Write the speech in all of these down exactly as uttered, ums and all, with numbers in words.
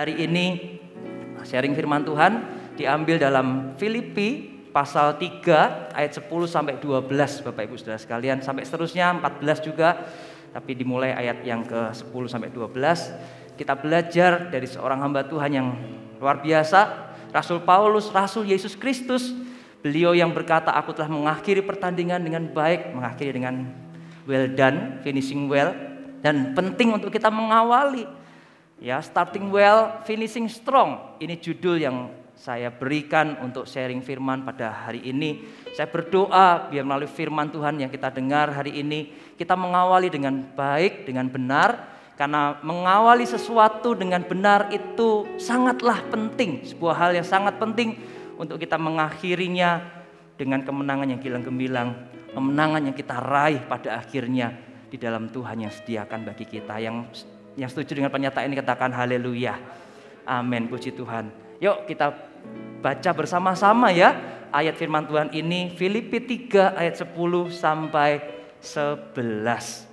Hari ini sharing firman Tuhan diambil dalam Filipi pasal tiga ayat sepuluh sampai dua belas Bapak Ibu Saudara sekalian, sampai seterusnya empat belas juga, tapi dimulai ayat yang ke sepuluh sampai dua belas. Kita belajar dari seorang hamba Tuhan yang luar biasa, Rasul Paulus, Rasul Yesus Kristus. Beliau yang berkata, aku telah mengakhiri pertandingan dengan baik, mengakhiri dengan well done, finishing well. Dan penting untuk kita mengawali, ya, starting well, finishing strong. Ini judul yang saya berikan untuk sharing firman pada hari ini. Saya berdoa biar melalui firman Tuhan yang kita dengar hari ini, kita mengawali dengan baik, dengan benar. Karena mengawali sesuatu dengan benar itu sangatlah penting. Sebuah hal yang sangat penting untuk kita mengakhirinya dengan kemenangan yang gilang gemilang. Kemenangan yang kita raih pada akhirnya di dalam Tuhan yang sediakan bagi kita. Yang, yang setuju dengan pernyataan ini katakan haleluya. Amin, puji Tuhan. Yuk kita baca bersama-sama ya ayat firman Tuhan ini, Filipi tiga ayat sepuluh sampai sebelas.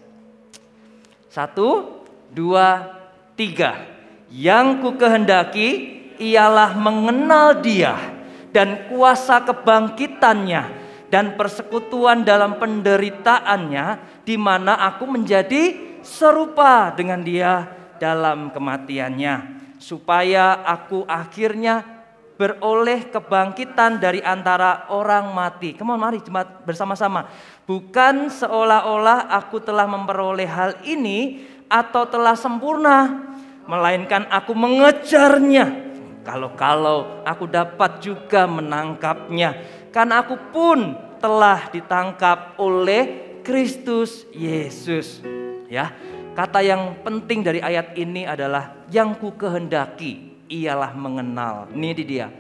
Satu, dua, tiga. Yang ku kehendaki ialah mengenal Dia dan kuasa kebangkitannya dan persekutuan dalam penderitaannya, di mana aku menjadi serupa dengan Dia dalam kematiannya, supaya aku akhirnya beroleh kebangkitan dari antara orang mati. Come on, mari jemaat bersama-sama. Bukan seolah-olah aku telah memperoleh hal ini atau telah sempurna, melainkan aku mengejarnya. Kalau-kalau aku dapat juga menangkapnya, karena aku pun telah ditangkap oleh Kristus Yesus. Ya, kata yang penting dari ayat ini adalah yang ku kehendaki ialah mengenal. Ini dia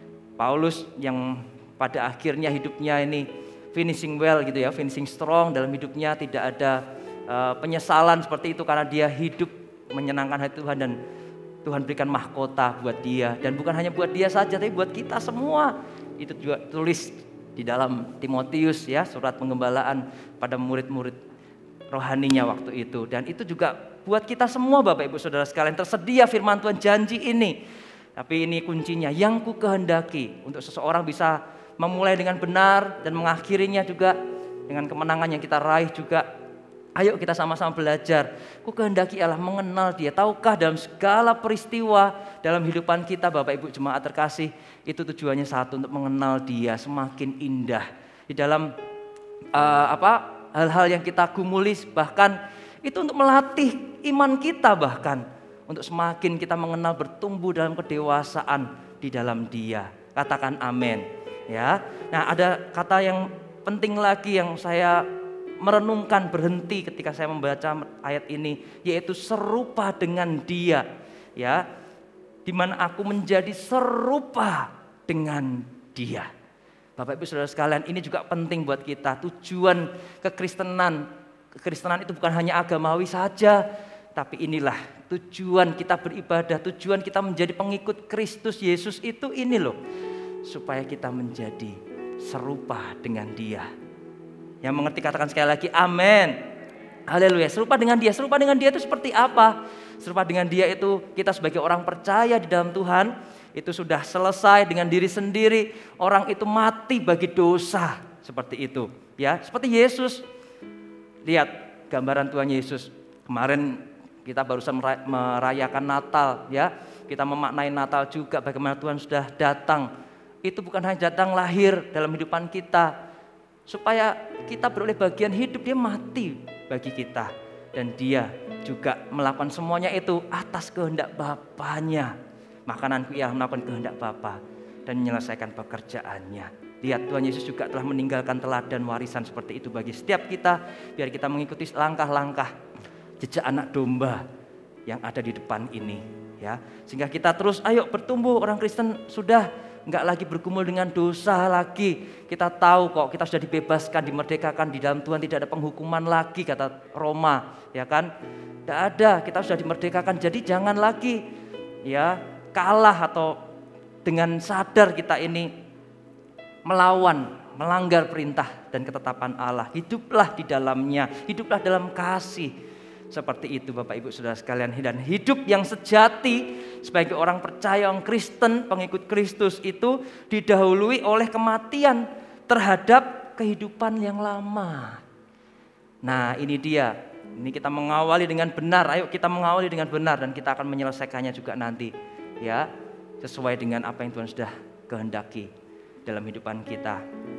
Paulus yang pada akhirnya hidupnya ini finishing well gitu ya, finishing strong dalam hidupnya, tidak ada uh, penyesalan seperti itu karena dia hidup menyenangkan hati Tuhan dan Tuhan berikan mahkota buat dia, dan bukan hanya buat dia saja tapi buat kita semua. Itu juga tulis di dalam Timotius ya, surat penggembalaan pada murid-murid rohaninya waktu itu, dan itu juga buat kita semua Bapak Ibu Saudara sekalian. Tersedia firman Tuhan janji ini. Tapi ini kuncinya, yang ku kehendaki untuk seseorang bisa memulai dengan benar dan mengakhirinya juga dengan kemenangan yang kita raih juga. Ayo kita sama-sama belajar. Ku kehendaki ialah mengenal Dia. Tahukah dalam segala peristiwa dalam kehidupan kita Bapak Ibu jemaat terkasih, itu tujuannya satu, untuk mengenal Dia semakin indah. Di dalam uh, apa hal-hal yang kita gumuli, bahkan itu untuk melatih iman kita, bahkan untuk semakin kita mengenal, bertumbuh dalam kedewasaan di dalam Dia. Katakan amin. Ya. Nah, ada kata yang penting lagi yang saya merenungkan, berhenti ketika saya membaca ayat ini, yaitu serupa dengan Dia. Ya. Di mana aku menjadi serupa dengan Dia. Bapak Ibu Saudara sekalian, ini juga penting buat kita. Tujuan kekristenan Kekristenan itu bukan hanya agamawi saja, tapi inilah tujuan kita beribadah, tujuan kita menjadi pengikut Kristus Yesus itu ini loh, supaya kita menjadi serupa dengan Dia. Yang mengerti katakan sekali lagi amin. Haleluya. Serupa dengan Dia. Serupa dengan Dia itu seperti apa? Serupa dengan Dia itu kita sebagai orang percaya di dalam Tuhan, itu sudah selesai dengan diri sendiri. Orang itu mati bagi dosa, seperti itu. Ya, seperti Yesus. Lihat gambaran Tuhan Yesus. Kemarin kita barusan merayakan Natal ya. Kita memaknai Natal juga, bagaimana Tuhan sudah datang. Itu bukan hanya datang lahir dalam kehidupan kita, supaya kita beroleh bagian hidup. Dia mati bagi kita, dan Dia juga melakukan semuanya itu atas kehendak Bapanya. Makananku ia melakukan kehendak Bapa dan menyelesaikan pekerjaannya. Lihat, Tuhan Yesus juga telah meninggalkan teladan warisan seperti itu bagi setiap kita, biar kita mengikuti langkah-langkah jejak anak domba yang ada di depan ini, ya. Sehingga kita terus ayo bertumbuh, orang Kristen sudah enggak lagi bergumul dengan dosa lagi. Kita tahu kok kita sudah dibebaskan, dimerdekakan di dalam Tuhan, tidak ada penghukuman lagi kata Roma, ya kan? Tidak ada, kita sudah dimerdekakan. Jadi jangan lagi ya kalah atau dengan sadar kita ini melawan, melanggar perintah dan ketetapan Allah. Hiduplah di dalamnya, hiduplah dalam kasih. seperti itu Bapak Ibu Saudara sekalian. Dan hidup yang sejati sebagai orang percaya, orang Kristen, pengikut Kristus itu didahului oleh kematian terhadap kehidupan yang lama. Nah ini dia, ini kita mengawali dengan benar, ayo kita mengawali dengan benar dan kita akan menyelesaikannya juga nanti ya, sesuai dengan apa yang Tuhan sudah kehendaki dalam hidupan kita.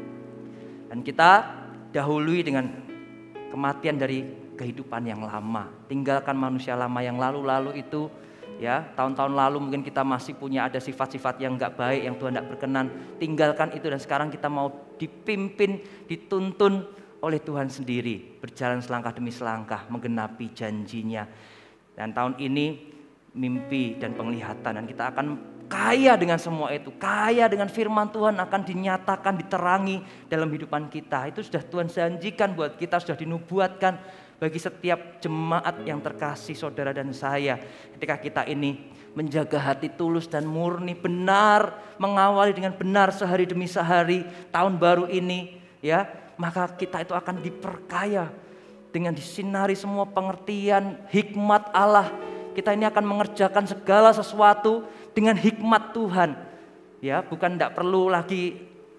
Dan kita dahului dengan kematian dari kehidupan yang lama, tinggalkan manusia lama yang lalu-lalu itu ya, tahun-tahun lalu mungkin kita masih punya ada sifat-sifat yang enggak baik, yang Tuhan enggak berkenan, tinggalkan itu dan sekarang kita mau dipimpin, dituntun oleh Tuhan sendiri, berjalan selangkah demi selangkah, menggenapi janjinya. Dan tahun ini mimpi dan penglihatan, dan kita akan kaya dengan semua itu, kaya dengan firman Tuhan akan dinyatakan, diterangi dalam kehidupan kita. Itu sudah Tuhan janjikan buat kita, sudah dinubuatkan bagi setiap jemaat yang terkasih saudara dan saya. Ketika kita ini menjaga hati tulus dan murni, benar, mengawali dengan benar sehari demi sehari tahun baru ini ya, maka kita itu akan diperkaya dengan disinari semua pengertian hikmat Allah. Kita ini akan mengerjakan segala sesuatu dengan hikmat Tuhan. Ya, bukan tidak perlu lagi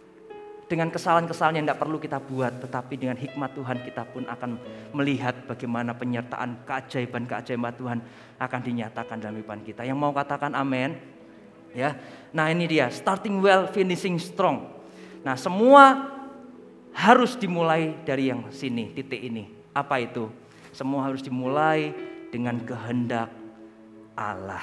dengan kesalahan-kesalahan yang tidak perlu kita buat, tetapi dengan hikmat Tuhan kita pun akan melihat bagaimana penyertaan keajaiban-keajaiban Tuhan akan dinyatakan dalam kehidupan kita. Yang mau katakan amin? Ya. Nah, ini dia, starting well, finishing strong. Nah, semua harus dimulai dari yang sini, titik ini. Apa itu? Semua harus dimulai dengan kehendak Allah.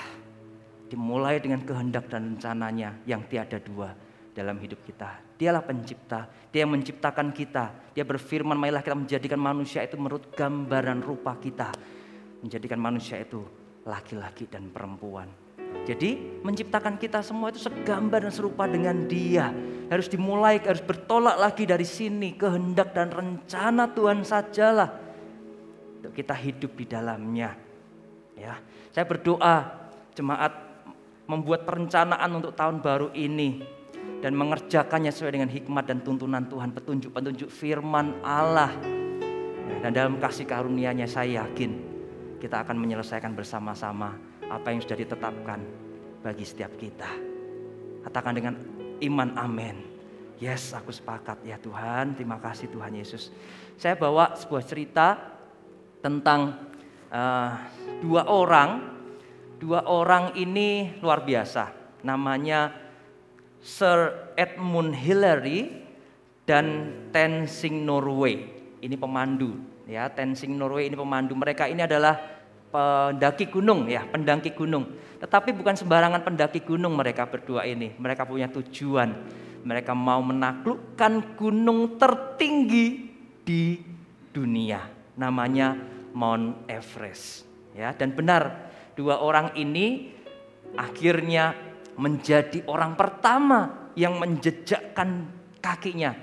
Dimulai dengan kehendak dan rencananya yang tiada dua dalam hidup kita. Dialah pencipta, dia yang menciptakan kita. Dia berfirman, marilah kita menjadikan manusia itu menurut gambar dan rupa kita. Menjadikan manusia itu laki-laki dan perempuan. Jadi menciptakan kita semua itu segambar dan serupa dengan dia. Harus dimulai, harus bertolak lagi dari sini. Kehendak dan rencana Tuhan sajalah untuk kita hidup di dalamnya. Ya, saya berdoa jemaat membuat perencanaan untuk tahun baru ini dan mengerjakannya sesuai dengan hikmat dan tuntunan Tuhan, petunjuk-petunjuk firman Allah. Dan dalam kasih karunia-Nya saya yakin kita akan menyelesaikan bersama-sama apa yang sudah ditetapkan bagi setiap kita. Katakan dengan iman amin. Yes, aku sepakat ya Tuhan. Terima kasih Tuhan Yesus. Saya bawa sebuah cerita tentang uh, dua orang. Dua orang ini luar biasa. Namanya Sir Edmund Hillary dan Tenzing Norway. Ini pemandu ya, Tenzing Norway ini pemandu. Mereka ini adalah pendaki gunung ya, pendaki gunung. Tetapi bukan sembarangan pendaki gunung mereka berdua ini. Mereka punya tujuan. Mereka mau menaklukkan gunung tertinggi di dunia. Namanya Mount Everest. Ya, dan benar dua orang ini akhirnya menjadi orang pertama yang menjejakkan kakinya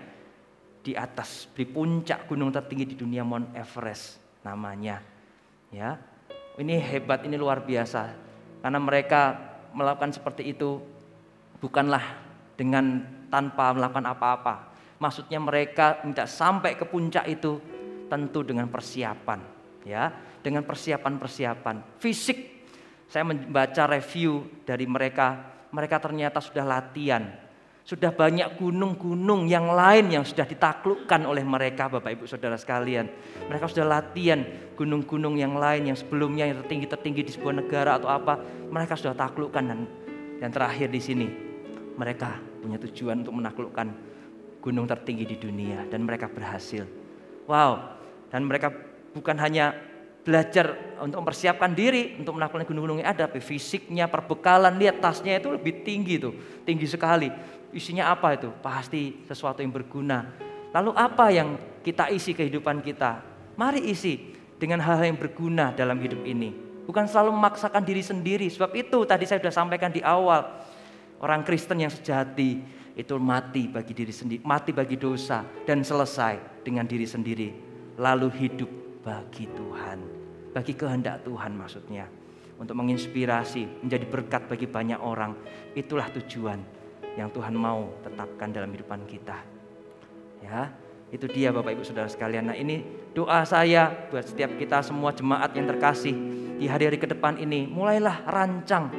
di atas, di puncak gunung tertinggi di dunia, Mount Everest namanya. Ya, ini hebat, ini luar biasa. Karena mereka melakukan seperti itu bukanlah dengan tanpa melakukan apa-apa. Maksudnya mereka tidak sampai ke puncak itu tentu dengan persiapan, ya, dengan persiapan-persiapan fisik. Saya membaca review dari mereka, mereka ternyata sudah latihan. Sudah banyak gunung-gunung yang lain yang sudah ditaklukkan oleh mereka, Bapak Ibu Saudara sekalian. Mereka sudah latihan gunung-gunung yang lain yang sebelumnya yang tertinggi-tertinggi di sebuah negara atau apa, mereka sudah taklukkan. Dan, dan terakhir di sini, mereka punya tujuan untuk menaklukkan gunung tertinggi di dunia dan mereka berhasil. Wow, dan mereka bukan hanya belajar untuk mempersiapkan diri untuk menaklukkan gunung-gunung yang ada, tapi fisiknya, perbekalan, lihat tasnya itu lebih tinggi tuh, tinggi sekali. Isinya apa itu? Pasti sesuatu yang berguna. Lalu apa yang kita isi kehidupan kita? Mari isi dengan hal-hal yang berguna dalam hidup ini. Bukan selalu memaksakan diri sendiri. Sebab itu tadi saya sudah sampaikan di awal, orang Kristen yang sejati itu mati bagi diri sendiri, mati bagi dosa dan selesai dengan diri sendiri. Lalu hidup bagi Tuhan, bagi kehendak Tuhan maksudnya. Untuk menginspirasi, menjadi berkat bagi banyak orang. Itulah tujuan yang Tuhan mau tetapkan dalam kehidupan kita. Ya, Itu dia Bapak Ibu Saudara sekalian. Nah ini doa saya buat setiap kita semua jemaat yang terkasih di hari-hari ke depan ini. Mulailah rancang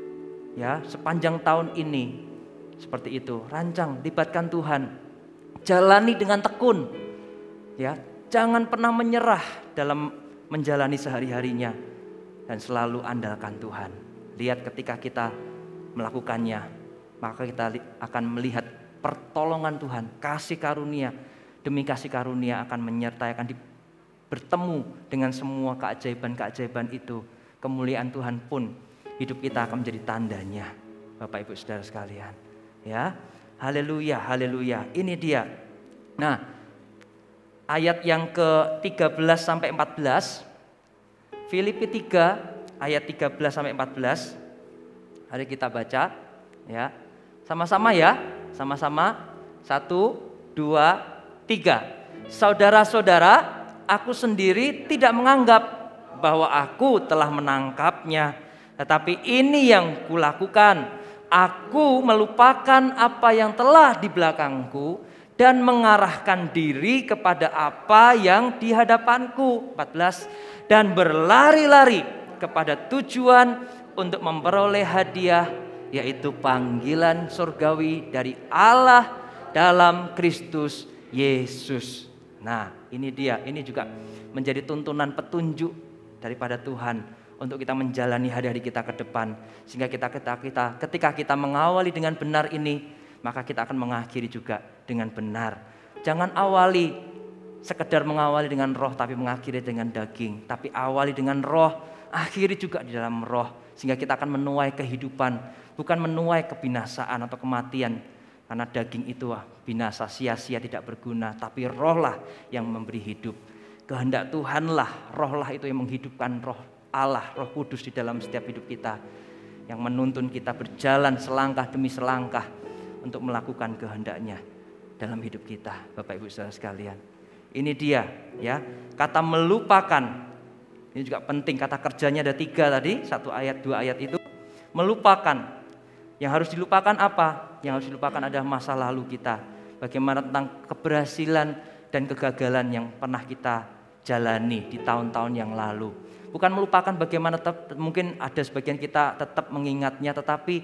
ya sepanjang tahun ini seperti itu. Rancang, libatkan Tuhan. Jalani dengan tekun. Ya, jangan pernah menyerah dalam menjalani sehari-harinya dan selalu andalkan Tuhan. Lihat ketika kita melakukannya, maka kita akan melihat pertolongan Tuhan, kasih karunia demi kasih karunia akan menyertai, akan di, bertemu dengan semua keajaiban-keajaiban itu. Kemuliaan Tuhan pun hidup kita akan menjadi tandanya, Bapak Ibu Saudara sekalian. Ya, haleluya, haleluya. Ini dia. Nah, ayat yang ke tiga belas sampai empat belas, Filipi tiga ayat tiga belas sampai empat belas. Mari kita baca ya. Sama-sama ya, sama-sama. Satu, dua, tiga. Saudara-saudara, aku sendiri tidak menganggap bahwa aku telah menangkapnya, tetapi ini yang kulakukan. Aku melupakan apa yang telah di belakangku dan mengarahkan diri kepada apa yang di hadapanku. empat belas. Dan berlari-lari kepada tujuan untuk memperoleh hadiah, yaitu panggilan surgawi dari Allah dalam Kristus Yesus. Nah ini dia, ini juga menjadi tuntunan petunjuk daripada Tuhan untuk kita menjalani hari-hari kita ke depan. Sehingga kita, kita, kita ketika kita mengawali dengan benar ini, maka kita akan mengakhiri juga dengan benar. Jangan awali sekedar mengawali dengan roh tapi mengakhiri dengan daging. Tapi awali dengan roh, akhiri juga di dalam roh. Sehingga kita akan menuai kehidupan, bukan menuai kebinasaan atau kematian. Karena daging itu ah, binasa, sia-sia, tidak berguna. Tapi rohlah yang memberi hidup. Kehendak Tuhanlah, rohlah itu yang menghidupkan, roh Allah, Roh Kudus di dalam setiap hidup kita. Yang menuntun kita berjalan selangkah demi selangkah untuk melakukan kehendaknya dalam hidup kita, Bapak Ibu Saudara sekalian. Ini dia ya, kata melupakan. Ini juga penting, kata kerjanya ada tiga tadi, satu ayat, dua ayat itu. Melupakan. Yang harus dilupakan apa? Yang harus dilupakan adalah masa lalu kita. Bagaimana tentang keberhasilan dan kegagalan yang pernah kita jalani di tahun-tahun yang lalu. Bukan melupakan bagaimana tetap, mungkin ada sebagian kita tetap mengingatnya, tetapi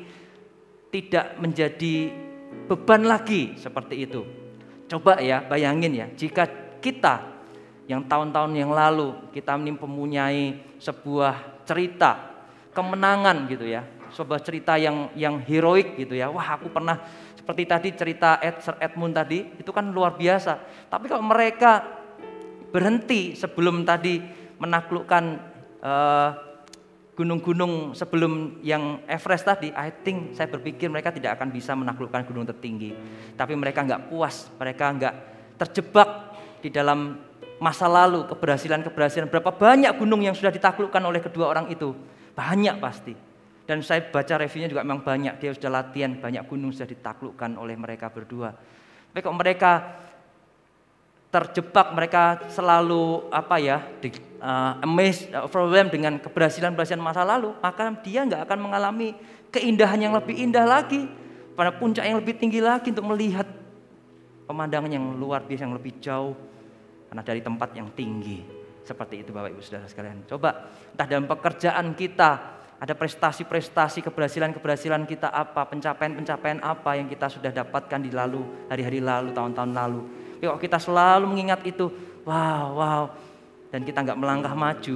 tidak menjadi beban lagi seperti itu. Coba ya, bayangin ya, jika kita yang tahun-tahun yang lalu kita mempunyai sebuah cerita kemenangan gitu ya, sebuah cerita yang yang heroik gitu ya. Wah, aku pernah seperti tadi cerita Ed, Sir Edmund tadi, itu kan luar biasa. Tapi kalau mereka berhenti sebelum tadi menaklukkan uh, gunung-gunung sebelum yang Everest tadi, I think saya berpikir mereka tidak akan bisa menaklukkan gunung tertinggi. Tapi mereka nggak puas, mereka nggak terjebak di dalam masa lalu, keberhasilan-keberhasilan. Berapa banyak gunung yang sudah ditaklukkan oleh kedua orang itu? Banyak pasti. Dan saya baca reviewnya juga memang banyak. Dia sudah latihan, banyak gunung sudah ditaklukkan oleh mereka berdua. Tapi kok mereka terjebak, mereka selalu apa ya, di, uh, amazed, overwhelmed dengan keberhasilan-keberhasilan masa lalu, maka dia nggak akan mengalami keindahan yang lebih indah lagi, pada puncak yang lebih tinggi lagi untuk melihat pemandangan yang luar biasa, yang lebih jauh. Karena dari tempat yang tinggi. Seperti itu Bapak Ibu Saudara sekalian. Coba entah dalam pekerjaan kita ada prestasi-prestasi, keberhasilan-keberhasilan kita apa, pencapaian-pencapaian apa yang kita sudah dapatkan di lalu, hari-hari lalu, tahun-tahun lalu. Tapi kalau kita selalu mengingat itu, wow, wow, dan kita nggak melangkah maju,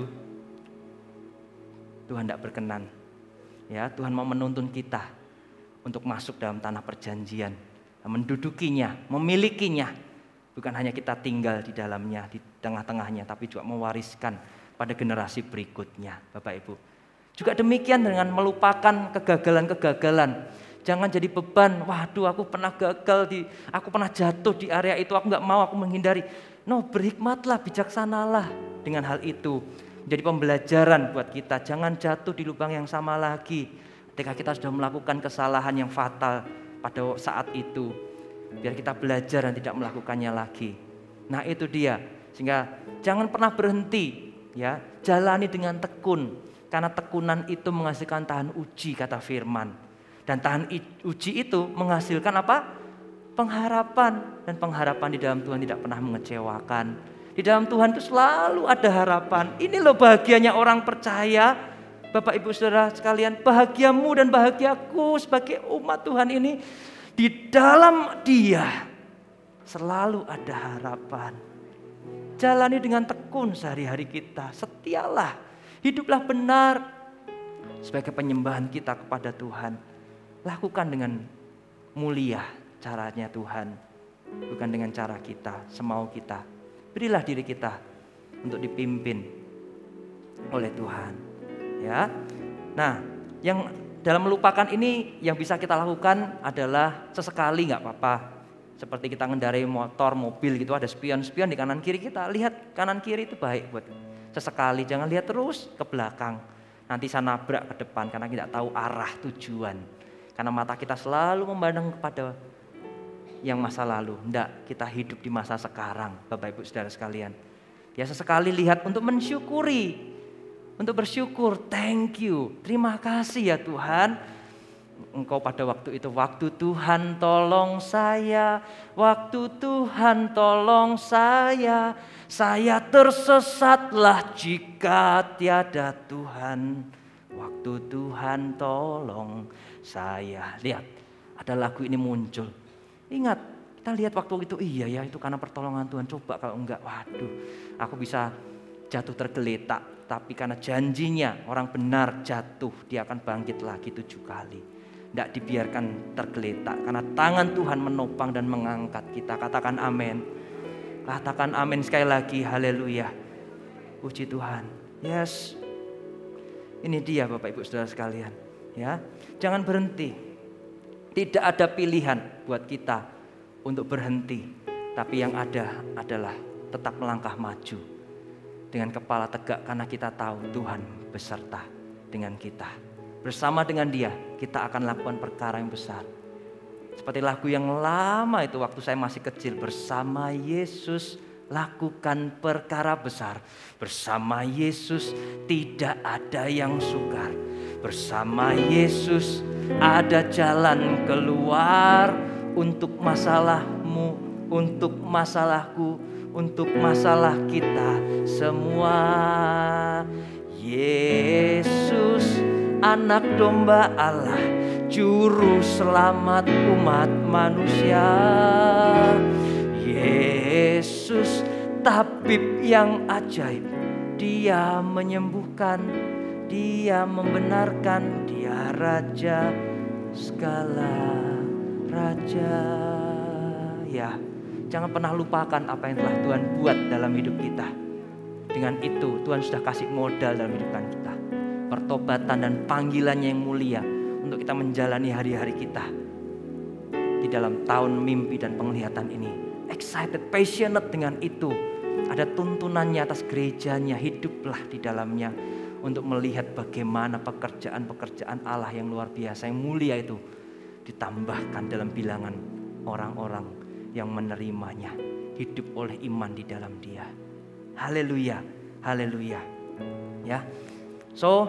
Tuhan tidak berkenan. Ya, Tuhan mau menuntun kita untuk masuk dalam tanah perjanjian, mendudukinya, memilikinya. Bukan hanya kita tinggal di dalamnya, di tengah-tengahnya, tapi juga mewariskan pada generasi berikutnya, Bapak Ibu. Juga demikian dengan melupakan kegagalan-kegagalan. Jangan jadi beban, waduh aku pernah gagal, di, aku pernah jatuh di area itu, aku gak mau, aku menghindari. No, berhikmatlah, bijaksanalah dengan hal itu. Jadi pembelajaran buat kita, jangan jatuh di lubang yang sama lagi. Ketika kita sudah melakukan kesalahan yang fatal pada saat itu. Biar kita belajar dan tidak melakukannya lagi. Nah itu dia. Sehingga jangan pernah berhenti ya, jalani dengan tekun. Karena tekunan itu menghasilkan tahan uji, kata firman. Dan tahan uji itu menghasilkan apa? pengharapan. Dan pengharapan di dalam Tuhan tidak pernah mengecewakan. Di dalam Tuhan itu selalu ada harapan. Ini loh bahagianya orang percaya. Bapak Ibu Saudara sekalian, bahagiamu dan bahagiaku sebagai umat Tuhan ini, di dalam Dia selalu ada harapan. Jalani dengan tekun sehari-hari kita. Setialah, hiduplah benar sebagai penyembahan kita kepada Tuhan. Lakukan dengan mulia caranya Tuhan, bukan dengan cara kita, semau kita. Berilah diri kita untuk dipimpin oleh Tuhan. Ya. Nah, yang dalam melupakan ini yang bisa kita lakukan adalah sesekali nggak apa-apa. Seperti kita mengendarai motor, mobil gitu, ada spion-spion di kanan kiri kita. Lihat kanan kiri itu baik buat sesekali, jangan lihat terus ke belakang. Nanti saya nabrak ke depan karena tidak tahu arah tujuan. Karena mata kita selalu memandang kepada yang masa lalu. Enggak, kita hidup di masa sekarang, Bapak Ibu Saudara sekalian. Ya, sesekali lihat untuk mensyukuri, untuk bersyukur, thank you, terima kasih ya Tuhan. Engkau pada waktu itu, waktu Tuhan tolong saya, waktu Tuhan tolong saya, saya tersesatlah jika tiada Tuhan. Waktu Tuhan tolong saya. Lihat, ada lagu ini muncul. Ingat, kita lihat waktu itu, iya ya itu karena pertolongan Tuhan. Coba kalau enggak, waduh, aku bisa jatuh tergeletak. Tapi karena janjinya orang benar jatuh, dia akan bangkit lagi tujuh kali. Tidak dibiarkan tergeletak, karena tangan Tuhan menopang dan mengangkat kita. Katakan amin. Katakan amin sekali lagi, haleluya. Puji Tuhan. Yes. Ini dia Bapak Ibu Saudara sekalian. Ya, jangan berhenti. Tidak ada pilihan buat kita untuk berhenti. Tapi yang ada adalah tetap melangkah maju. Dengan kepala tegak karena kita tahu Tuhan beserta dengan kita. Bersama dengan Dia kita akan lakukan perkara yang besar. Seperti lagu yang lama itu waktu saya masih kecil. Bersama Yesus lakukan perkara besar. Bersama Yesus tidak ada yang sukar. Bersama Yesus ada jalan keluar untuk masalahmu, untuk masalahku, untuk masalah kita semua. Yesus, anak domba Allah, juru selamat umat manusia. Yesus, tabib yang ajaib, Dia menyembuhkan, Dia membenarkan, Dia Raja segala raja. Ya, jangan pernah lupakan apa yang telah Tuhan buat dalam hidup kita. Dengan itu Tuhan sudah kasih modal dalam hidup kita. Pertobatan dan panggilannya yang mulia untuk kita menjalani hari-hari kita di dalam tahun mimpi dan penglihatan ini. Excited, passionate dengan itu. Ada tuntunannya atas gerejanya, hiduplah di dalamnya. Untuk melihat bagaimana pekerjaan-pekerjaan Allah yang luar biasa, yang mulia itu ditambahkan dalam bilangan orang-orang yang menerimanya. Hidup oleh iman di dalam Dia. Haleluya, haleluya. Ya, so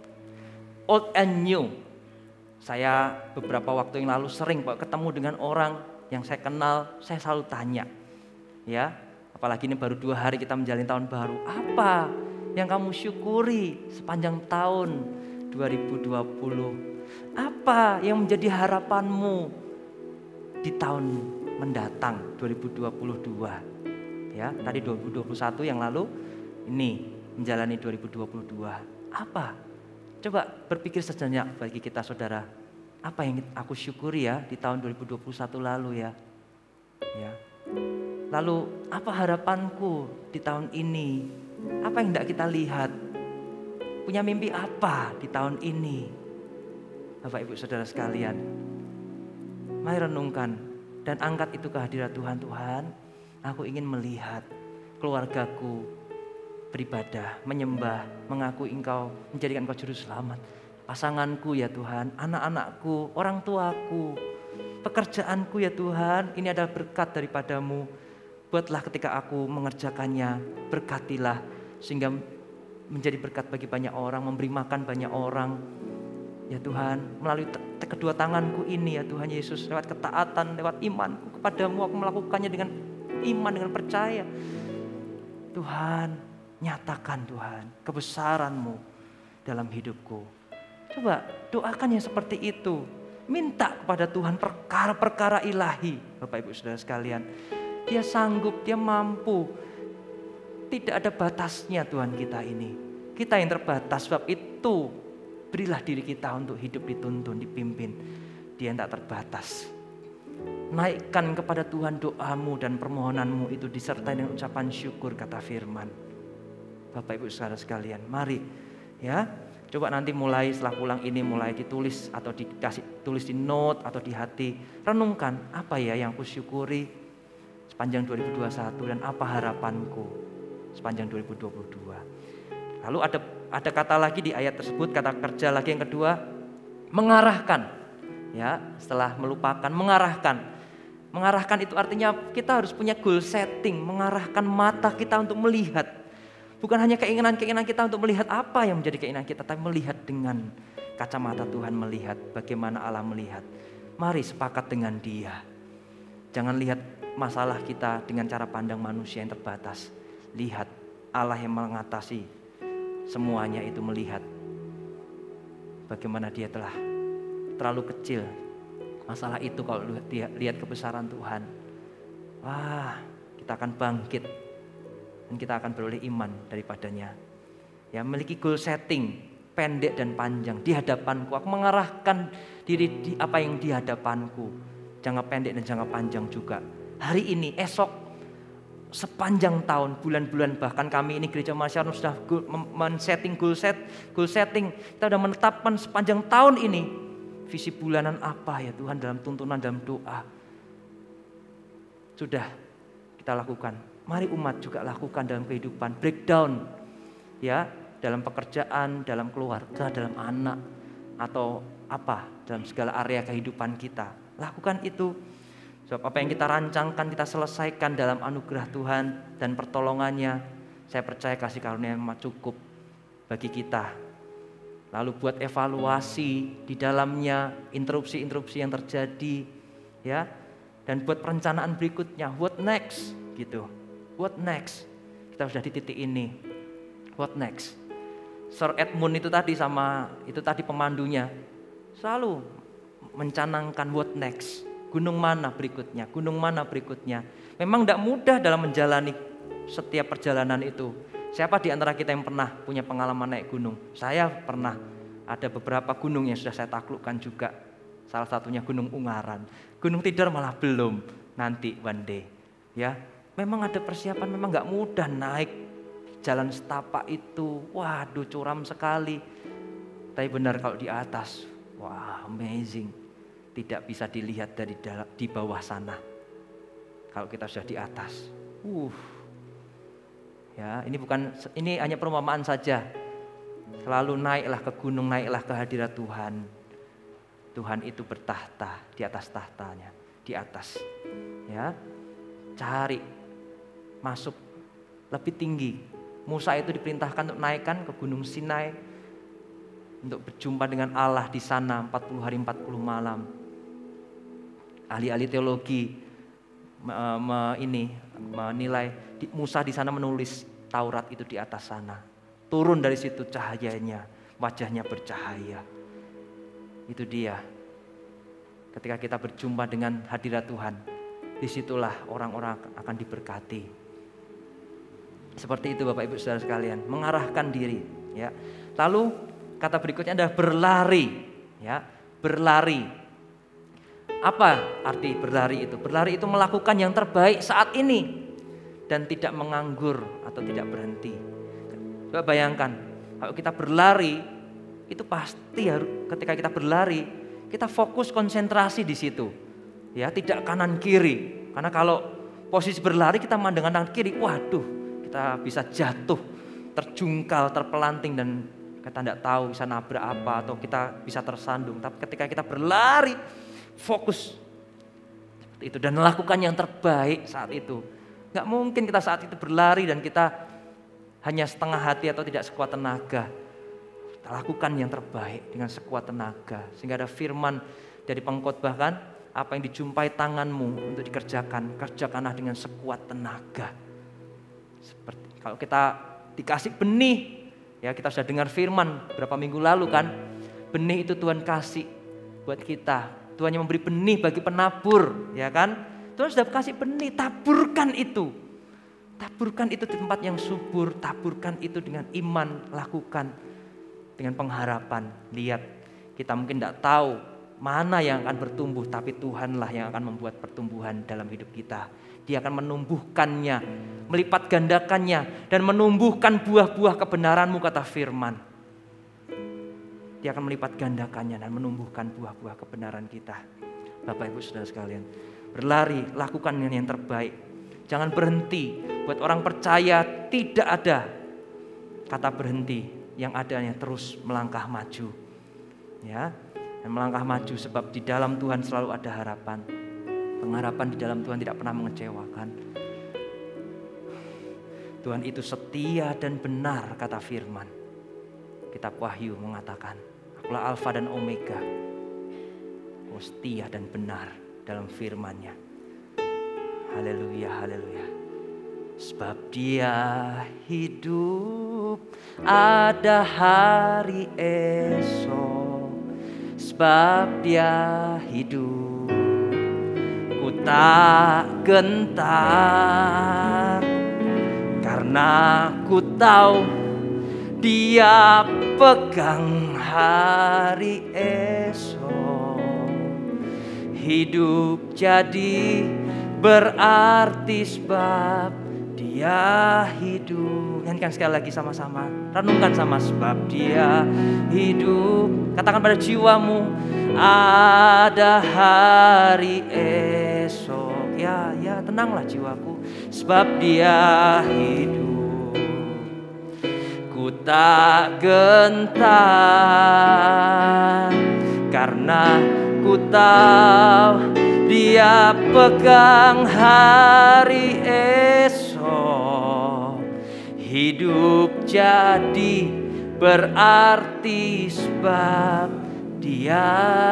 old and new. Saya beberapa waktu yang lalu sering ketemu dengan orang yang saya kenal, saya selalu tanya. Ya, apalagi ini baru dua hari kita menjalani tahun baru. Apa yang kamu syukuri sepanjang tahun dua ribu dua puluh? Apa yang menjadi harapanmu di tahun mendatang dua ribu dua puluh dua? Ya, tadi dua ribu dua puluh satu yang lalu, ini menjalani dua ribu dua puluh dua. Apa? Coba berpikir sejenak bagi kita saudara. Apa yang aku syukuri ya di tahun dua ribu dua puluh satu lalu ya? Ya. Lalu apa harapanku di tahun ini? Apa yang tidak kita lihat? Punya mimpi apa di tahun ini? Bapak Ibu Saudara sekalian, mari renungkan dan angkat itu ke hadirat Tuhan. Tuhan, aku ingin melihat keluargaku beribadah, menyembah, mengakui Engkau, menjadikan Engkau juru selamat. Pasanganku ya Tuhan, anak-anakku, orang tuaku, pekerjaanku ya Tuhan, ini adalah berkat daripadamu. Buatlah ketika aku mengerjakannya, berkatilah sehingga menjadi berkat bagi banyak orang, memberi makan banyak orang. Ya Tuhan, melalui kedua tanganku ini ya Tuhan Yesus, lewat ketaatan, lewat imanku kepadamu, aku melakukannya dengan iman, dengan percaya. Tuhan, nyatakan Tuhan kebesaran-Mu dalam hidupku. Coba doakan yang seperti itu. Minta kepada Tuhan perkara-perkara ilahi. Bapak Ibu Saudara sekalian, Dia sanggup, Dia mampu. Tidak ada batasnya Tuhan kita ini. Kita yang terbatas, sebab itu berilah diri kita untuk hidup dituntun, dipimpin. Dia tak terbatas. Naikkan kepada Tuhan doamu dan permohonanmu itu disertai dengan ucapan syukur, kata firman. Bapak Ibu Saudara sekalian, mari ya, coba nanti mulai setelah pulang ini mulai ditulis atau dikasih tulis di note atau di hati. Renungkan apa ya yang aku syukuri sepanjang dua ribu dua puluh satu dan apa harapanku sepanjang dua ribu dua puluh dua. Lalu ada ada kata lagi di ayat tersebut, kata kerja lagi yang kedua, mengarahkan. Ya, setelah melupakan, mengarahkan. Mengarahkan itu artinya kita harus punya goal setting, mengarahkan mata kita untuk melihat. Bukan hanya keinginan-keinginan kita untuk melihat apa yang menjadi keinginan kita, tapi melihat dengan kacamata Tuhan, melihat bagaimana Allah melihat. Mari sepakat dengan Dia. Jangan lihat masalah kita dengan cara pandang manusia yang terbatas. Lihat Allah yang mengatasi semuanya itu, melihat bagaimana Dia telah terlalu kecil masalah itu. Kalau lihat, lihat kebesaran Tuhan, wah, kita akan bangkit dan kita akan beroleh iman daripadanya. Ya, memiliki goal setting pendek dan panjang di hadapanku. Aku mengarahkan diri di apa yang di hadapanku, jangka pendek dan jangka panjang juga. Hari ini, esok, sepanjang tahun, bulan-bulan, bahkan kami ini Gereja Masyarakat sudah men-setting goal set, goal setting. Kita sudah menetapkan sepanjang tahun ini visi bulanan apa ya Tuhan dalam tuntunan, dalam doa. Sudah kita lakukan. Mari umat juga lakukan dalam kehidupan. Breakdown ya, dalam pekerjaan, dalam keluarga, dalam anak, atau apa, dalam segala area kehidupan kita. Lakukan itu. Sebab apa yang kita rancangkan, kita selesaikan dalam anugerah Tuhan dan pertolongannya. Saya percaya kasih karunia yang cukup bagi kita. Lalu buat evaluasi di dalamnya, interupsi-interupsi yang terjadi, ya, dan buat perencanaan berikutnya. What next, gitu? What next? Kita sudah di titik ini. What next? Sir Edmund itu tadi sama itu tadi pemandunya selalu mencanangkan what next. Gunung mana berikutnya, gunung mana berikutnya. Memang tidak mudah dalam menjalani setiap perjalanan itu. Siapa di antara kita yang pernah punya pengalaman naik gunung? Saya pernah. Ada beberapa gunung yang sudah saya taklukkan juga. Salah satunya Gunung Ungaran. Gunung Tidar malah belum, nanti one day. Ya, memang ada persiapan, memang nggak mudah naik jalan setapak itu. Waduh, curam sekali. Tapi benar kalau di atas, wah, amazing. Tidak bisa dilihat dari dalam, di bawah sana. Kalau kita sudah di atas, uh, ya ini bukan, ini hanya perumpamaan saja. Selalu naiklah ke gunung, naiklah ke hadirat Tuhan. Tuhan itu bertahta di atas tahtanya, di atas. Ya, cari masuk lebih tinggi. Musa itu diperintahkan untuk naikkan ke Gunung Sinai untuk berjumpa dengan Allah di sana empat puluh hari empat puluh malam. Ahli-ahli teologi me, me, ini menilai di, Musa di sana menulis Taurat itu di atas sana. Turun dari situ cahayanya, wajahnya bercahaya. Itu dia. Ketika kita berjumpa dengan hadirat Tuhan, disitulah orang-orang akan diberkati. Seperti itu Bapak Ibu Saudara sekalian, mengarahkan diri. Ya. Lalu kata berikutnya adalah berlari. Ya, berlari. Apa arti berlari itu? Berlari itu melakukan yang terbaik saat ini dan tidak menganggur atau tidak berhenti. Coba bayangkan, kalau kita berlari itu pasti harus, ketika kita berlari kita fokus konsentrasi di situ, ya, tidak kanan kiri. Karena kalau posisi berlari kita mandang kanan kiri, waduh, kita bisa jatuh, terjungkal, terpelanting dan kita tidak tahu bisa nabrak apa atau kita bisa tersandung. Tapi ketika kita berlari fokus seperti itu dan melakukan yang terbaik saat itu. Gak mungkin kita saat itu berlari dan kita hanya setengah hati atau tidak sekuat tenaga. Kita lakukan yang terbaik dengan sekuat tenaga. Sehingga ada firman dari pengkhotbah kan, apa yang dijumpai tanganmu untuk dikerjakan, kerjakanlah dengan sekuat tenaga. Seperti kalau kita dikasih benih, ya kita sudah dengar firman berapa minggu lalu kan, benih itu Tuhan kasih buat kita. Tuhan yang memberi benih bagi penabur, ya kan? Tuhan sudah kasih benih, taburkan itu. Taburkan itu di tempat yang subur, taburkan itu dengan iman, lakukan dengan pengharapan. Lihat, kita mungkin tidak tahu mana yang akan bertumbuh, tapi Tuhanlah yang akan membuat pertumbuhan dalam hidup kita. Dia akan menumbuhkannya, melipat gandakannya, dan menumbuhkan buah-buah kebenaranmu, kata firman. Dia akan melipat gandakannya dan menumbuhkan buah-buah kebenaran kita. Bapak Ibu Saudara sekalian, berlari, lakukan yang terbaik. Jangan berhenti. Buat orang percaya tidak ada kata berhenti. Yang adanya terus melangkah maju. Ya, dan melangkah maju sebab di dalam Tuhan selalu ada harapan. Pengharapan di dalam Tuhan tidak pernah mengecewakan. Tuhan itu setia dan benar, kata firman. Kitab Wahyu mengatakan, Akulah Alfa dan Omega. Oh, setia dan benar dalam firman-Nya. Haleluya, haleluya. Sebab Dia hidup, ada hari esok. Sebab Dia hidup, ku tak gentar. Karena ku tahu Dia pegang hari esok. Hidup jadi berarti sebab Dia hidup. Nyanyikan sekali lagi sama-sama. Renungkan sama, sebab Dia hidup. Katakan pada jiwamu, ada hari esok. Ya, ya, tenanglah jiwaku. Sebab Dia hidup, ku tak gentar. Karena ku tahu Dia pegang hari esok. Hidup jadi berarti sebab Dia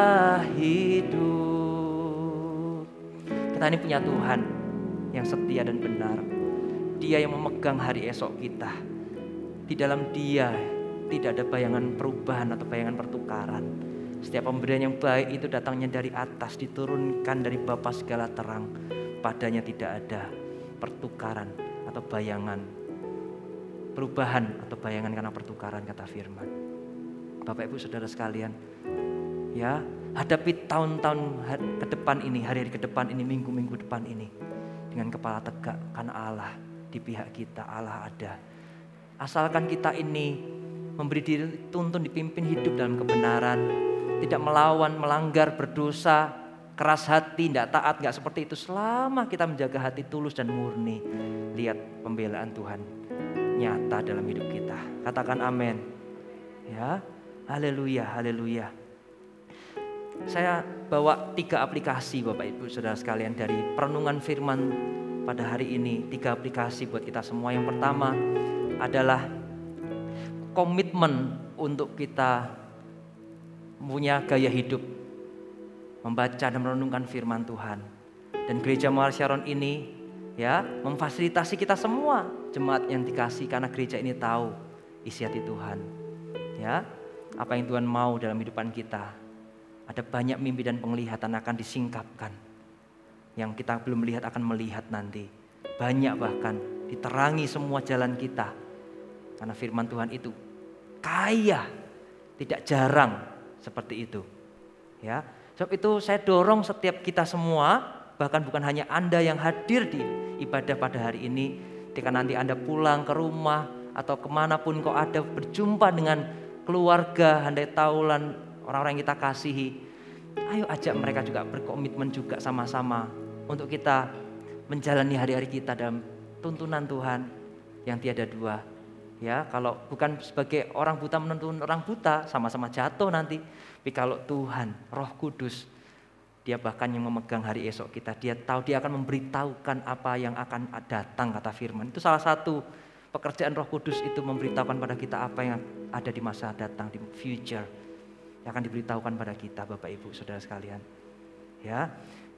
hidup. Kita ini punya Tuhan yang setia dan benar. Dia yang memegang hari esok kita. Di dalam Dia tidak ada bayangan perubahan atau bayangan pertukaran. Setiap pemberian yang baik itu datangnya dari atas, diturunkan dari Bapa segala terang. Padanya tidak ada pertukaran atau bayangan, perubahan atau bayangan karena pertukaran, kata firman. Bapak Ibu Saudara sekalian, ya, hadapi tahun-tahun ke depan ini, hari-hari ke depan ini, minggu-minggu depan ini dengan kepala tegak, karena Allah di pihak kita, Allah ada. Asalkan kita ini memberi diri, tuntun, dipimpin hidup dalam kebenaran, tidak melawan, melanggar, berdosa, keras hati, tidak taat, gak seperti itu. Selama kita menjaga hati tulus dan murni, lihat pembelaan Tuhan nyata dalam hidup kita. Katakan amin. Ya, haleluya, haleluya. Saya bawa tiga aplikasi Bapak Ibu Saudara sekalian dari perenungan firman pada hari ini. Tiga aplikasi buat kita semua. Yang pertama adalah komitmen untuk kita punya gaya hidup membaca dan merenungkan firman Tuhan. Dan Gereja Muara Syaron ini ya memfasilitasi kita semua jemaat yang dikasih, karena gereja ini tahu isi hati Tuhan. Ya, apa yang Tuhan mau dalam kehidupan kita. Ada banyak mimpi dan penglihatan akan disingkapkan. Yang kita belum lihat akan melihat nanti. Banyak bahkan diterangi semua jalan kita. Karena firman Tuhan itu kaya, tidak jarang seperti itu. Ya, sebab itu saya dorong setiap kita semua, bahkan bukan hanya Anda yang hadir di ibadah pada hari ini, ketika nanti Anda pulang ke rumah atau kemanapun kau ada, berjumpa dengan keluarga, handai taulan, orang-orang yang kita kasihi, ayo ajak mereka juga berkomitmen juga sama-sama untuk kita menjalani hari-hari kita dalam tuntunan Tuhan yang tiada dua. Ya, kalau bukan sebagai orang buta menuntun orang buta, sama-sama jatuh nanti. Tapi kalau Tuhan, Roh Kudus, Dia bahkan yang memegang hari esok kita. Dia tahu, Dia akan memberitahukan apa yang akan datang, kata firman. Itu salah satu Pekerjaan Roh Kudus itu memberitahukan pada kita apa yang ada di masa datang, di future. Yang akan diberitahukan pada kita, Bapak Ibu Saudara sekalian. Ya.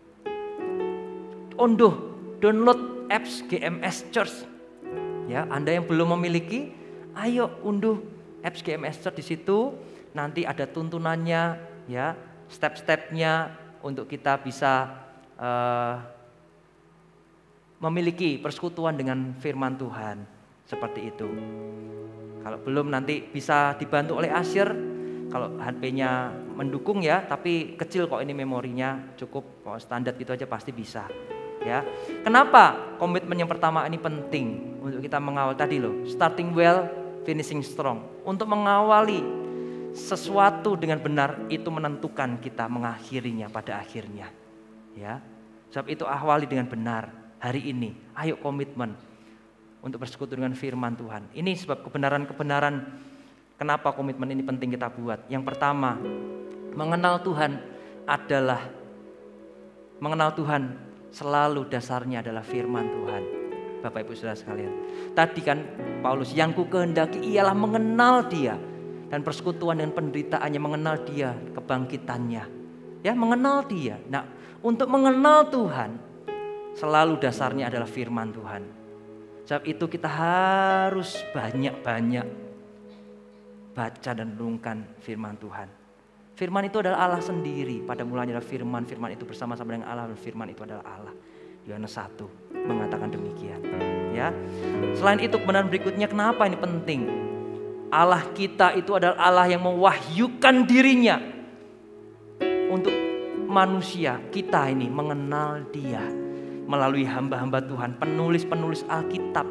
Unduh, download apps G M S Church. Ya, Anda yang belum memiliki, ayo unduh apps G M S Church. Di situ nanti ada tuntunannya, ya, step-stepnya untuk kita bisa uh, memiliki persekutuan dengan firman Tuhan, seperti itu. Kalau belum nanti bisa dibantu oleh Asyir, kalau H P-nya mendukung ya, tapi kecil kok ini memorinya, cukup kok standar gitu aja pasti bisa. Ya, kenapa komitmen yang pertama ini penting untuk kita mengawal tadi loh, starting well, finishing strong. Untuk mengawali sesuatu dengan benar itu menentukan kita mengakhirinya pada akhirnya. Ya, sebab itu awali dengan benar hari ini. Ayo komitmen untuk bersekutu dengan firman Tuhan. Ini sebab kebenaran-kebenaran kenapa komitmen ini penting kita buat. Yang pertama, mengenal Tuhan adalah mengenal Tuhan. Selalu dasarnya adalah firman Tuhan. Bapak Ibu Saudara sekalian. Tadi kan Paulus, yang ku kehendaki ialah mengenal Dia. Dan persekutuan dengan penderitaannya, mengenal Dia, kebangkitannya. Ya, mengenal Dia. Nah, untuk mengenal Tuhan, selalu dasarnya adalah firman Tuhan. Sebab itu kita harus banyak-banyak baca dan renungkan firman Tuhan. Firman itu adalah Allah sendiri. Pada mulanya adalah firman, firman itu bersama-sama dengan Allah, dan firman itu adalah Allah. Yohanes satu mengatakan demikian. Ya. Selain itu kebenaran berikutnya, kenapa ini penting? Allah kita itu adalah Allah yang mewahyukan dirinya untuk manusia. Kita ini mengenal Dia melalui hamba-hamba Tuhan, penulis-penulis Alkitab.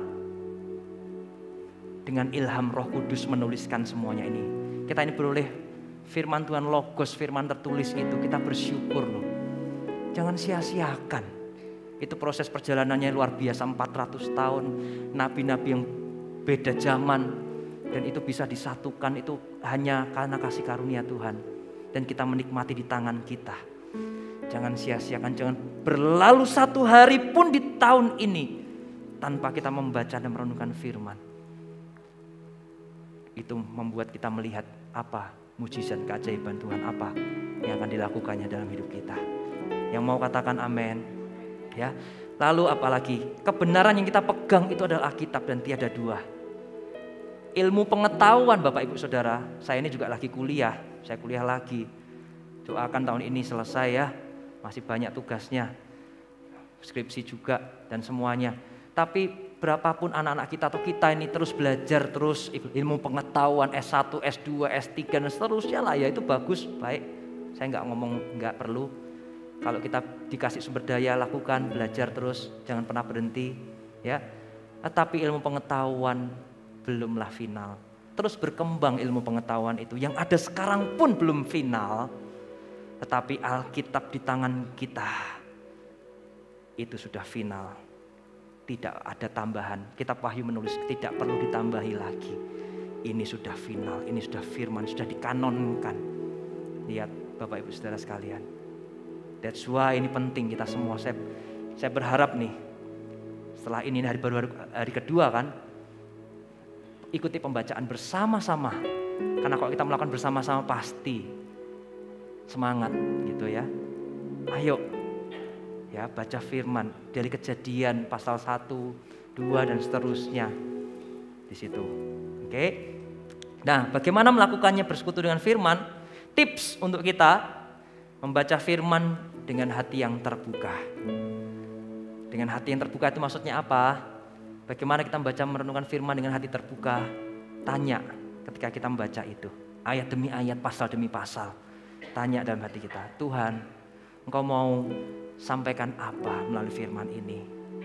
Dengan ilham Roh Kudus menuliskan semuanya ini. Kita ini beroleh firman Tuhan, logos, firman tertulis itu, kita bersyukur loh. Jangan sia-siakan. Itu proses perjalanannya luar biasa, empat ratus tahun. Nabi-nabi yang beda zaman. Dan itu bisa disatukan, itu hanya karena kasih karunia Tuhan. Dan kita menikmati di tangan kita. Jangan sia-siakan, jangan berlalu satu hari pun di tahun ini tanpa kita membaca dan merenungkan firman. Itu membuat kita melihat apa mujizat keajaiban Tuhan, apa yang akan dilakukannya dalam hidup kita. Yang mau katakan amin. Ya. Lalu apalagi kebenaran yang kita pegang itu adalah Alkitab dan tiada dua. Ilmu pengetahuan Bapak Ibu Saudara, saya ini juga lagi kuliah, saya kuliah lagi. Doakan tahun ini selesai ya, masih banyak tugasnya, skripsi juga dan semuanya. Tapi berapapun anak-anak kita atau kita ini terus belajar terus ilmu pengetahuan S satu, S dua, S tiga dan seterusnya lah ya, itu bagus, baik. Saya nggak ngomong nggak perlu. Kalau kita dikasih sumber daya, lakukan, belajar terus, jangan pernah berhenti ya. Tetapi ilmu pengetahuan belumlah final. Terus berkembang ilmu pengetahuan itu, yang ada sekarang pun belum final. Tetapi Alkitab di tangan kita itu sudah final. Tidak ada tambahan. Kitab Wahyu menulis tidak perlu ditambahi lagi. Ini sudah final, ini sudah firman, sudah dikanonkan. Lihat Bapak Ibu Saudara sekalian. That's why ini penting kita semua. Saya, saya berharap nih, setelah ini hari baru hari kedua kan, ikuti pembacaan bersama-sama. Karena kalau kita melakukan bersama-sama pasti semangat gitu ya. Ayo. Ya, baca firman dari Kejadian pasal satu, dua dan seterusnya di situ. Oke. Nah, bagaimana melakukannya bersekutu dengan firman? Tips untuk kita membaca firman dengan hati yang terbuka. Dengan hati yang terbuka itu maksudnya apa? Bagaimana kita membaca merenungkan firman dengan hati terbuka? Tanya ketika kita membaca itu. Ayat demi ayat, pasal demi pasal. Tanya dalam hati kita, Tuhan, Engkau mau sampaikan apa melalui firman ini?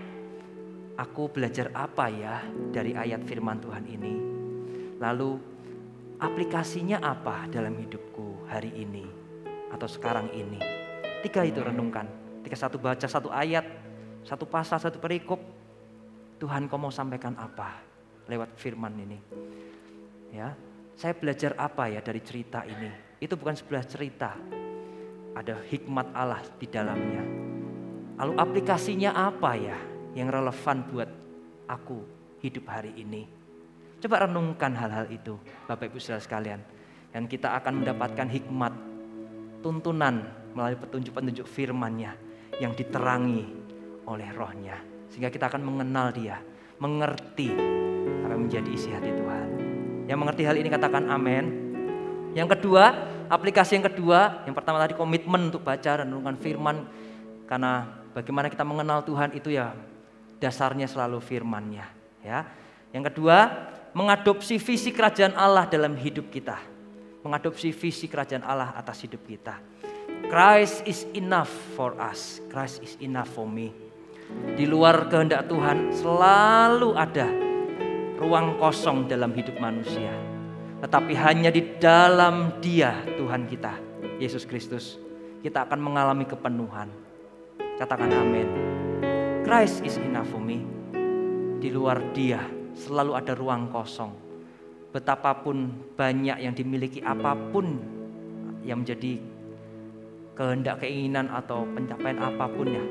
Aku belajar apa ya dari ayat firman Tuhan ini? Lalu aplikasinya apa dalam hidupku hari ini atau sekarang ini? Tiga itu renungkan. Ketika satu baca satu ayat, satu pasal, satu perikop, Tuhan kau mau sampaikan apa lewat firman ini? Ya, saya belajar apa ya dari cerita ini? Itu bukan sebuah cerita. Ada hikmat Allah di dalamnya. Lalu aplikasinya apa ya yang relevan buat aku hidup hari ini. Coba renungkan hal-hal itu, Bapak Ibu Saudara sekalian. Dan kita akan mendapatkan hikmat, tuntunan melalui petunjuk-petunjuk firman-Nya yang diterangi oleh Roh-Nya. Sehingga kita akan mengenal Dia, mengerti apa yang menjadi isi hati Tuhan. Yang mengerti hal ini katakan amin. Yang kedua, aplikasi yang kedua, yang pertama tadi komitmen untuk baca dan renungkan firman. Karena bagaimana kita mengenal Tuhan itu ya dasarnya selalu firman-Nya. Ya. Yang kedua, mengadopsi visi kerajaan Allah dalam hidup kita. Mengadopsi visi kerajaan Allah atas hidup kita. Christ is enough for us. Christ is enough for me. Di luar kehendak Tuhan selalu ada ruang kosong dalam hidup manusia. Tetapi hanya di dalam Dia, Tuhan kita, Yesus Kristus, kita akan mengalami kepenuhan. Katakan amin. Christ is enough for me. Di luar Dia selalu ada ruang kosong. Betapapun banyak yang dimiliki, apapun yang menjadi kehendak, keinginan atau pencapaian apapun ya,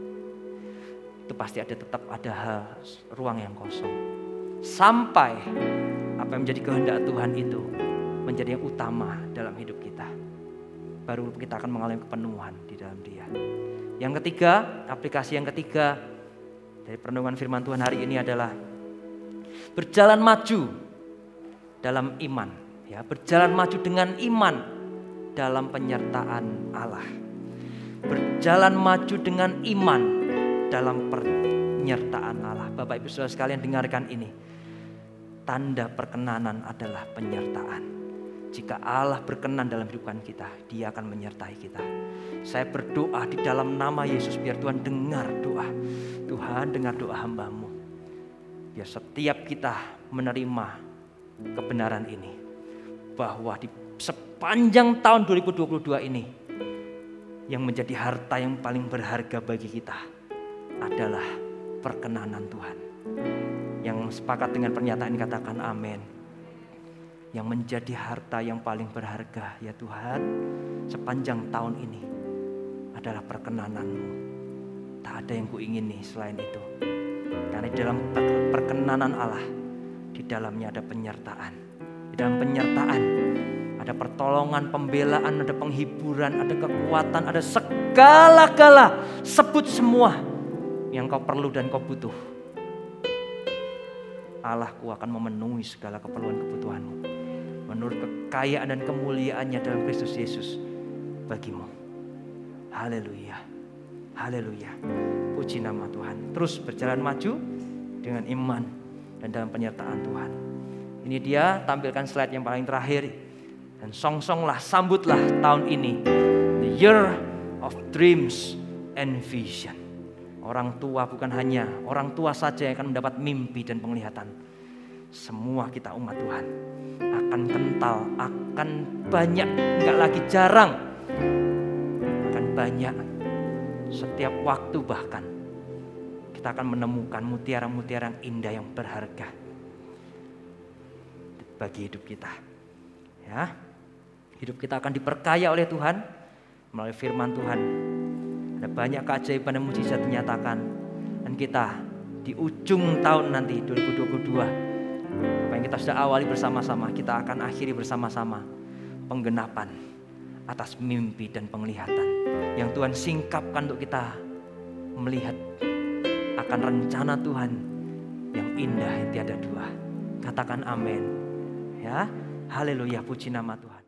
itu pasti ada tetap ada hal, ruang yang kosong. Sampai apa yang menjadi kehendak Tuhan itu menjadi yang utama dalam hidup kita. Baru kita akan mengalami kepenuhan di dalam Dia. Yang ketiga, aplikasi yang ketiga dari perenungan firman Tuhan hari ini adalah berjalan maju dalam iman. Ya, berjalan maju dengan iman dalam penyertaan Allah. Berjalan maju dengan iman dalam penyertaan Allah. Bapak Ibu Saudara sekalian, dengarkan ini. Tanda perkenanan adalah penyertaan. Jika Allah berkenan dalam kehidupan kita, Dia akan menyertai kita. Saya berdoa di dalam nama Yesus, biar Tuhan dengar doa. Tuhan dengar doa hamba-Mu. Biar setiap kita menerima kebenaran ini, bahwa di sepanjang tahun dua ribu dua puluh dua ini, yang menjadi harta yang paling berharga bagi kita adalah perkenanan Tuhan. Yang sepakat dengan pernyataan ini katakan amin. Yang menjadi harta yang paling berharga ya Tuhan sepanjang tahun ini adalah perkenanan-Mu. Tak ada yang kuingini selain itu. Karena di dalam perkenanan Allah, di dalamnya ada penyertaan. Di dalam penyertaan ada pertolongan, pembelaan, ada penghiburan, ada kekuatan, ada segala-gala. Sebut semua yang kau perlu dan kau butuh. Allahku akan memenuhi segala keperluan kebutuhanmu menurut kekayaan dan kemuliaannya dalam Kristus Yesus bagimu. Haleluya. Haleluya. Puji nama Tuhan. Terus berjalan maju dengan iman dan dalam penyertaan Tuhan. Ini dia tampilkan slide yang paling terakhir. Dan song-songlah, sambutlah tahun ini, the year of dreams and vision. Orang tua bukan hanya orang tua saja yang akan mendapat mimpi dan penglihatan. Semua kita umat Tuhan akan kental, akan banyak, enggak lagi jarang, akan banyak. Setiap waktu bahkan kita akan menemukan mutiara-mutiara yang indah yang berharga bagi hidup kita. Ya, hidup kita akan diperkaya oleh Tuhan melalui firman Tuhan. Ada banyak keajaiban dan mujizat dinyatakan. Dan kita di ujung tahun nanti dua ribu dua puluh dua, apa yang kita sudah awali bersama-sama, kita akan akhiri bersama-sama penggenapan atas mimpi dan penglihatan yang Tuhan singkapkan untuk kita melihat akan rencana Tuhan yang indah yang tiada dua. Katakan amin. Ya, haleluya, puji nama Tuhan.